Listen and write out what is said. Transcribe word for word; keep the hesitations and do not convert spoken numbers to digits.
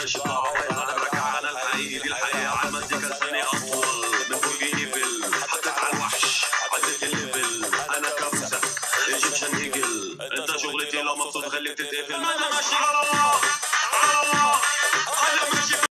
ماشي بطلع انا برجع انا الحقيقي دي الحقيقة عملت كسباني اطول من برج ايفل حطيت على الوحش عديت الليفل انا كابوسة ايجيبشن ايجل انت شغلتي لو ما بتتخليك تتقفل ما انا ماشي على الله على الله.